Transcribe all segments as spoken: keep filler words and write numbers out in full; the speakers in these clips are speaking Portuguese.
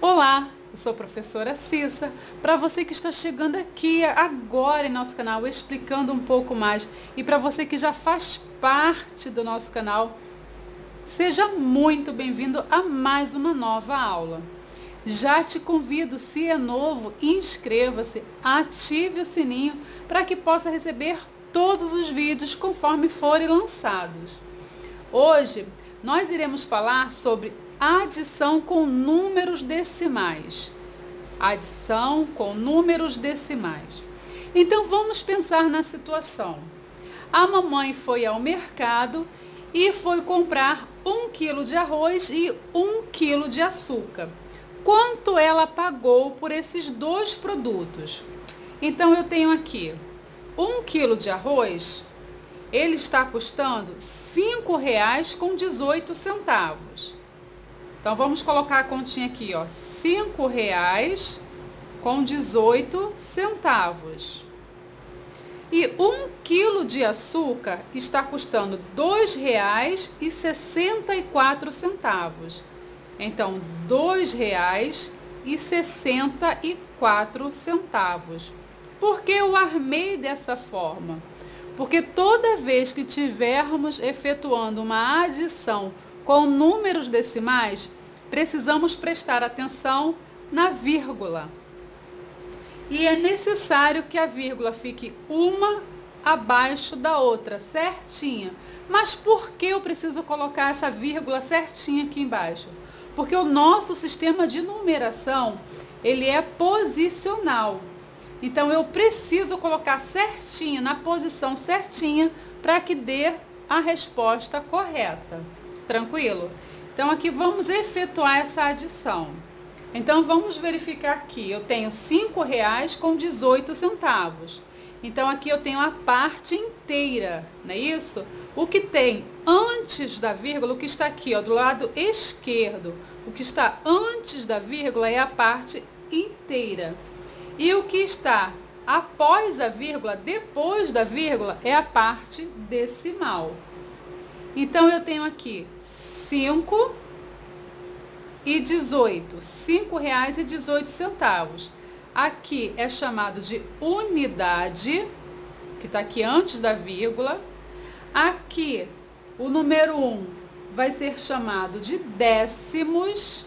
Olá, eu sou a professora Cissa. Para você que está chegando aqui agora em nosso canal, explicando um pouco mais, e para você que já faz parte do nosso canal, seja muito bem-vindo a mais uma nova aula. Já te convido, se é novo, inscreva-se, ative o sininho para que possa receber todos os vídeos conforme forem lançados. Hoje nós iremos falar sobre adição com números decimais. Adição com números decimais. Então vamos pensar na situação. A mamãe foi ao mercado e foi comprar um quilo de arroz e um quilo de açúcar. Quanto ela pagou por esses dois produtos? Então eu tenho aqui um quilo de arroz, ele está custando cinco reais com dezoito centavos. Então vamos colocar a continha aqui, ó, cinco reais com dezoito centavos. E um quilo de açúcar está custando dois reais e sessenta e quatro centavos. Então, dois reais e sessenta e quatro centavos. Por que eu armei dessa forma? Porque toda vez que tivermos efetuando uma adição com números decimais, precisamos prestar atenção na vírgula. E é necessário que a vírgula fique uma abaixo da outra, certinha. Mas por que eu preciso colocar essa vírgula certinha aqui embaixo? Porque o nosso sistema de numeração, ele é posicional. Então, eu preciso colocar certinho, na posição certinha, para que dê a resposta correta. Tranquilo? Então, aqui vamos efetuar essa adição. Então, vamos verificar aqui. Eu tenho cinco reais com dezoito centavos. Então, aqui eu tenho a parte inteira, não é isso? O que tem antes da vírgula, o que está aqui, ó, do lado esquerdo, o que está antes da vírgula é a parte inteira. E o que está após a vírgula, depois da vírgula, é a parte decimal. Então, eu tenho aqui cinco e dezoito, cinco reais e dezoito centavos. Aqui é chamado de unidade, que está aqui antes da vírgula. Aqui, o número um vai ser chamado de décimos.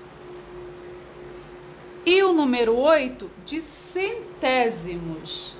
E o número oito de centésimos.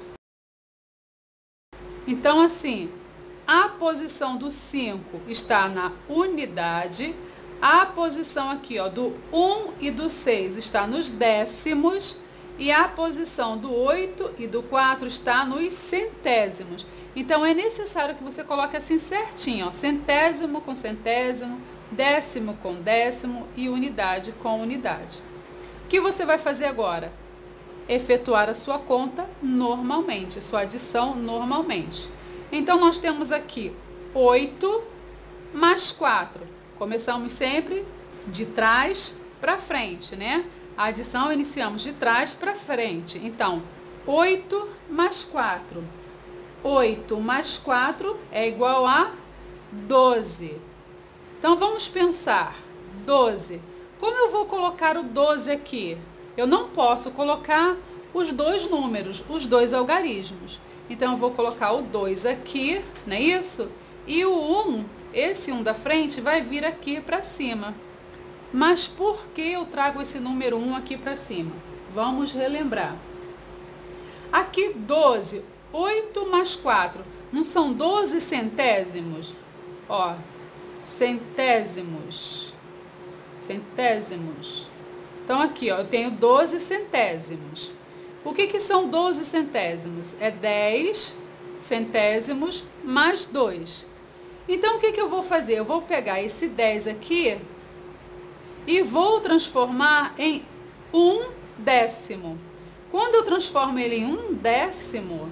Então, assim, a posição do cinco está na unidade. A posição aqui, ó, do um e do seis está nos décimos. E a posição do oito e do quatro está nos centésimos. Então, é necessário que você coloque assim certinho, ó, centésimo com centésimo, décimo com décimo e unidade com unidade. O que você vai fazer agora? Efetuar a sua conta normalmente, sua adição normalmente. Então, nós temos aqui oito mais quatro. Começamos sempre de trás para frente, né? A adição iniciamos de trás para frente. Então, oito mais quatro. oito mais quatro é igual a doze. Então, vamos pensar. doze. Como eu vou colocar o doze aqui? Eu não posso colocar os dois números, os dois algarismos. Então, eu vou colocar o dois aqui, não é isso? E o um, esse um da frente, vai vir aqui para cima. Mas por que eu trago esse número um aqui para cima? Vamos relembrar. Aqui, doze, oito mais quatro, não são doze centésimos? Ó, centésimos. Centésimos. Então, aqui, ó, eu tenho doze centésimos. O que que são doze centésimos? É dez centésimos mais dois. Então, o que que eu vou fazer? Eu vou pegar esse dez aqui e vou transformar em um décimo. Quando eu transformo ele em um décimo,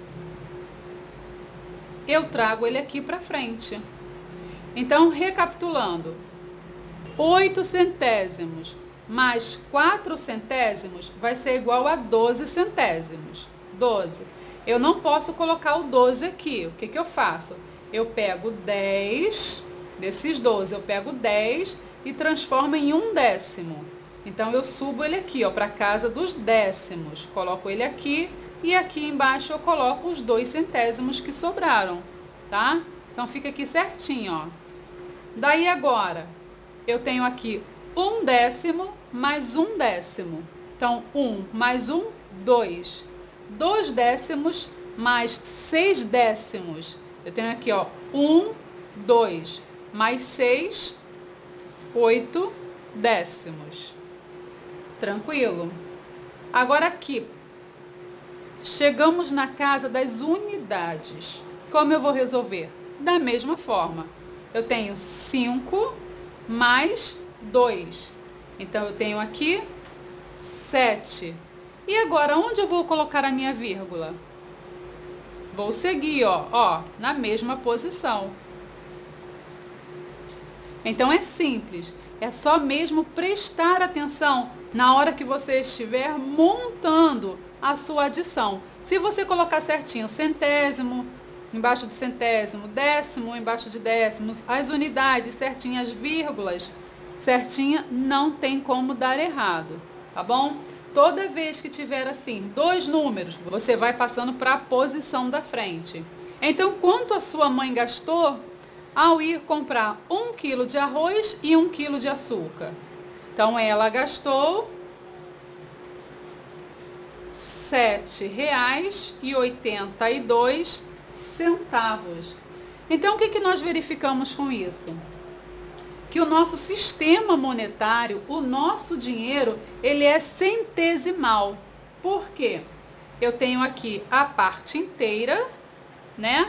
eu trago ele aqui para frente. Então, recapitulando, oito centésimos mais quatro centésimos vai ser igual a doze centésimos. doze. Eu não posso colocar o doze aqui. O que que eu faço? Eu pego dez, desses doze, eu pego dez e transformo em um décimo. Então, eu subo ele aqui, ó, para a casa dos décimos. Coloco ele aqui e aqui embaixo eu coloco os dois centésimos que sobraram, tá? Então, fica aqui certinho, ó. Daí, agora, eu tenho aqui um décimo mais um décimo. Então, um mais um, dois. Dois décimos mais seis décimos. Eu tenho aqui, ó, um, dois, mais seis, oito décimos. Tranquilo? Agora aqui, chegamos na casa das unidades. Como eu vou resolver? Da mesma forma. Eu tenho cinco mais dois. Então, eu tenho aqui sete. E agora, onde eu vou colocar a minha vírgula? Vou seguir, ó, ó, na mesma posição. Então, é simples. É só mesmo prestar atenção na hora que você estiver montando a sua adição. Se você colocar certinho centésimo embaixo de centésimo, décimo embaixo de décimos, as unidades certinhas, as vírgulas certinha, não tem como dar errado, tá bom? Toda vez que tiver assim, dois números, você vai passando para a posição da frente. Então, quanto a sua mãe gastou ao ir comprar um quilo de arroz e um quilo de açúcar? Então, ela gastou sete reais e oitenta e dois centavos. Então, o que que nós verificamos com isso? Que o nosso sistema monetário, o nosso dinheiro, ele é centesimal. Por quê? Eu tenho aqui a parte inteira, né?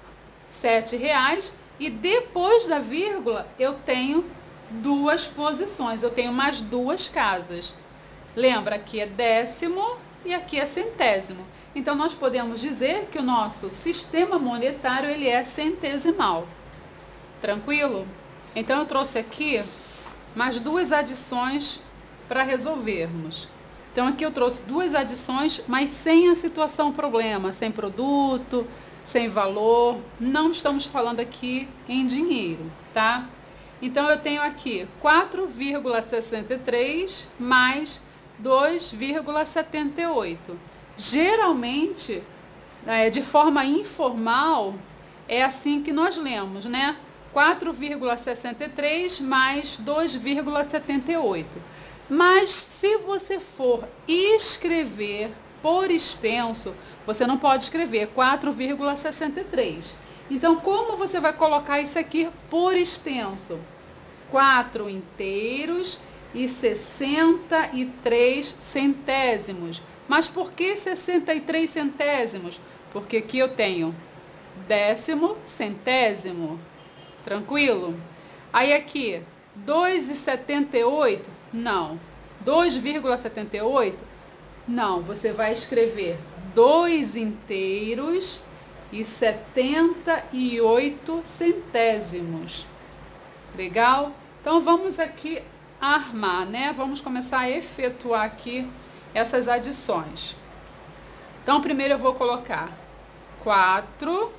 Sete reais. E depois da vírgula, eu tenho duas posições. Eu tenho mais duas casas. Lembra, aqui é décimo e aqui é centésimo. Então, nós podemos dizer que o nosso sistema monetário, ele é centesimal. Tranquilo? Então, eu trouxe aqui mais duas adições para resolvermos. Então, aqui eu trouxe duas adições, mas sem a situação problema, sem produto, sem valor. Não estamos falando aqui em dinheiro, tá? Então, eu tenho aqui quatro vírgula sessenta e três mais dois vírgula setenta e oito. Geralmente, é, de forma informal, é assim que nós lemos, né? quatro vírgula sessenta e três mais dois vírgula setenta e oito. Mas se você for escrever por extenso, você não pode escrever quatro vírgula sessenta e três. Então, como você vai colocar isso aqui por extenso? quatro inteiros e sessenta e três centésimos. Mas por que sessenta e três centésimos? Porque aqui eu tenho décimo, centésimo. Tranquilo? Aí aqui, dois vírgula setenta e oito? Não. dois vírgula setenta e oito? Não. Você vai escrever dois inteiros e setenta e oito centésimos. Legal? Então, vamos aqui armar, né? Vamos começar a efetuar aqui essas adições. Então, primeiro eu vou colocar quatro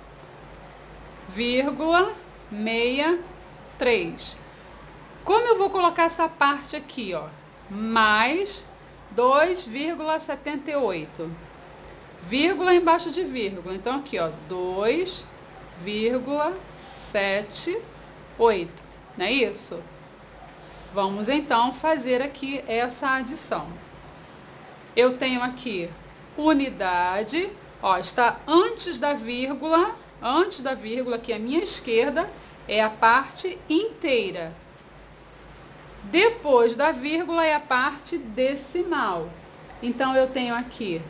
vírgula sessenta e três. Como eu vou colocar essa parte aqui, ó? Mais dois vírgula setenta e oito. Vírgula embaixo de vírgula. Então, aqui, ó, dois vírgula setenta e oito. Não é isso? Vamos, então, fazer aqui essa adição. Eu tenho aqui unidade, ó, está antes da vírgula, antes da vírgula, aqui à minha esquerda, é a parte inteira. Depois da vírgula é a parte decimal. Então, eu tenho aqui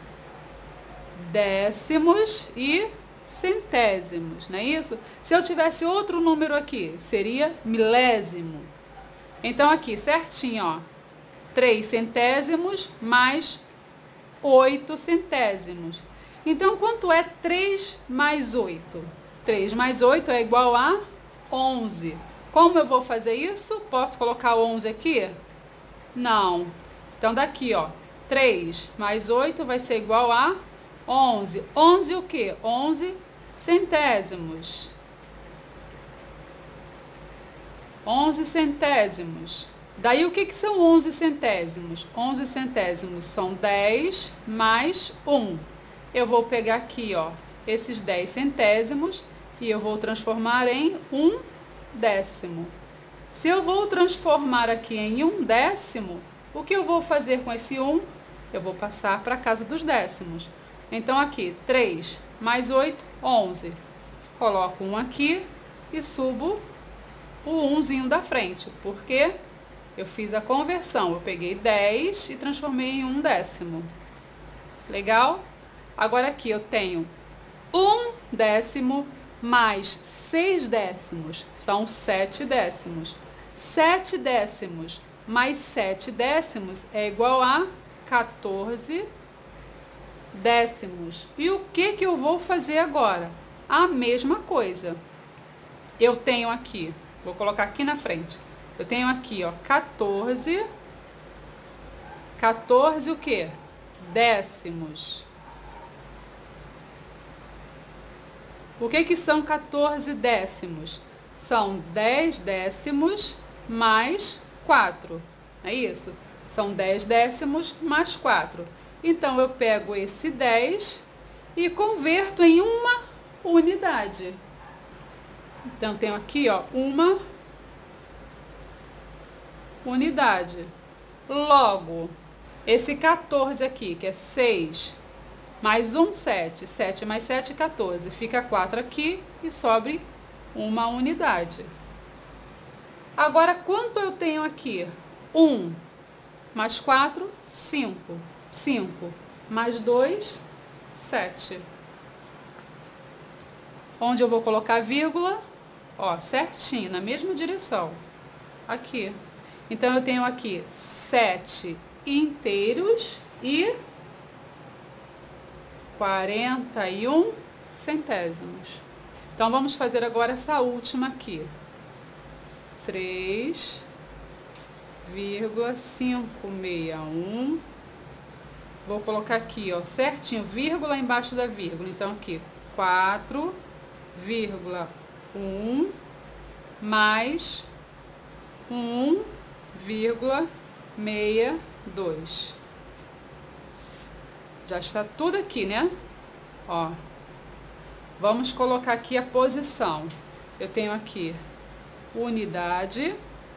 décimos e centésimos, não é isso? Se eu tivesse outro número aqui, seria milésimo. Então, aqui, certinho, ó, três centésimos mais oito centésimos. Então, quanto é três mais oito? três mais oito é igual a onze. Como eu vou fazer isso? Posso colocar o onze aqui? Não. Então, daqui, ó, três mais oito vai ser igual a onze. onze o quê? onze centésimos. onze centésimos. Daí, o que que são onze centésimos? onze centésimos são dez mais um. Eu vou pegar aqui, ó, esses dez centésimos e eu vou transformar em um décimo. Se eu vou transformar aqui em um décimo, o que eu vou fazer com esse um? Eu vou passar para a casa dos décimos. Então, aqui, três mais oito, onze. Coloco um aqui e subo o umzinho da frente, porque eu fiz a conversão. Eu peguei dez e transformei em um décimo. Legal? Agora aqui eu tenho um décimo mais seis décimos, são sete décimos. sete décimos mais sete décimos é igual a quatorze décimos. E o que que eu vou fazer agora? A mesma coisa. Eu tenho aqui, vou colocar aqui na frente. Eu tenho aqui, ó, quatorze. quatorze o quê? Décimos. O que que são quatorze décimos? São dez décimos mais quatro. É isso? São dez décimos mais quatro. Então, eu pego esse dez e converto em uma unidade. Então, tenho aqui, ó, uma unidade. Logo, esse quatorze aqui, que é seis, mais um, sete. sete mais sete, quatorze. Fica quatro aqui e sobre uma unidade. Agora, quanto eu tenho aqui? um mais quatro, cinco. cinco mais dois, sete. Onde eu vou colocar vírgula? Ó, certinho, na mesma direção. Aqui. Então, eu tenho aqui sete inteiros e quarenta e um centésimos. Então, vamos fazer agora essa última aqui. três vírgula quinhentos e sessenta e um. Vou colocar aqui, ó, certinho, vírgula embaixo da vírgula. Então, aqui, quatro vírgula um mais um vírgula sessenta e dois. Já está tudo aqui, né? Ó, vamos colocar aqui a posição. Eu tenho aqui unidade,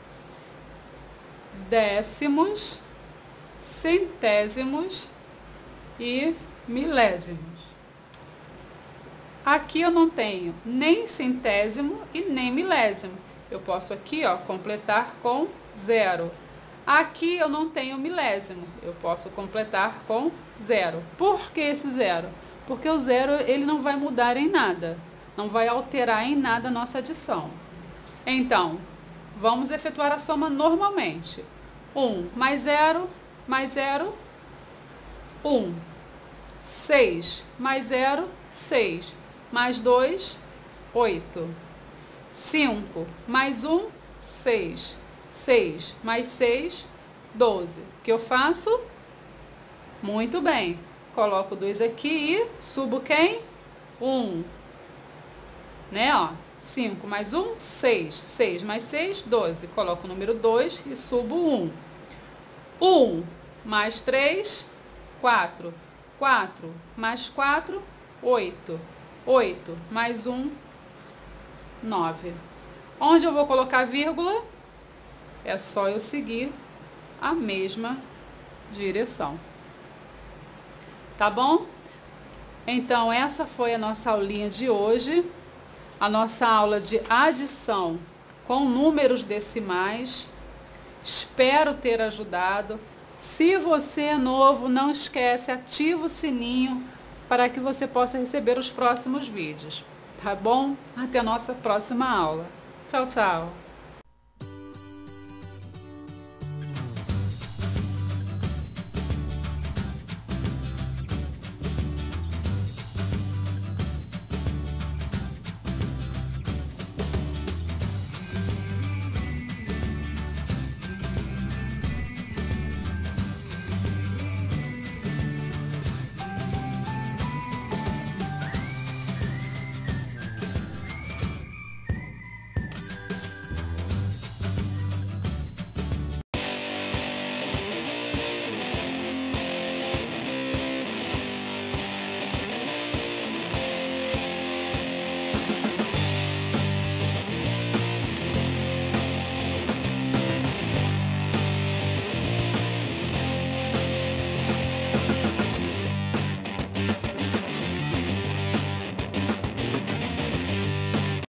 décimos, centésimos e milésimos. Aqui eu não tenho nem centésimo e nem milésimo. Eu posso aqui, ó, completar com zero. Aqui eu não tenho milésimo. Eu posso completar com zero. Por que esse zero? Porque o zero ele não vai mudar em nada. Não vai alterar em nada a nossa adição. Então, vamos efetuar a soma normalmente. um mais zero, mais zero, um. seis mais zero, seis. Mais dois, oito. cinco mais um, seis. seis mais seis, doze. O que eu faço? Muito bem. Coloco dois aqui e subo quem? um. Né, ó. cinco mais um, seis. seis mais seis, doze. Coloco o número dois e subo um. um mais três, quatro. quatro mais quatro, oito. oito mais um, nove. Onde eu vou colocar vírgula? É só eu seguir a mesma direção. Tá bom? Então, essa foi a nossa aulinha de hoje. A nossa aula de adição com números decimais. Espero ter ajudado. Se você é novo, não esquece, ativa o sininho para que você possa receber os próximos vídeos. Tá bom? Até a nossa próxima aula. Tchau, tchau!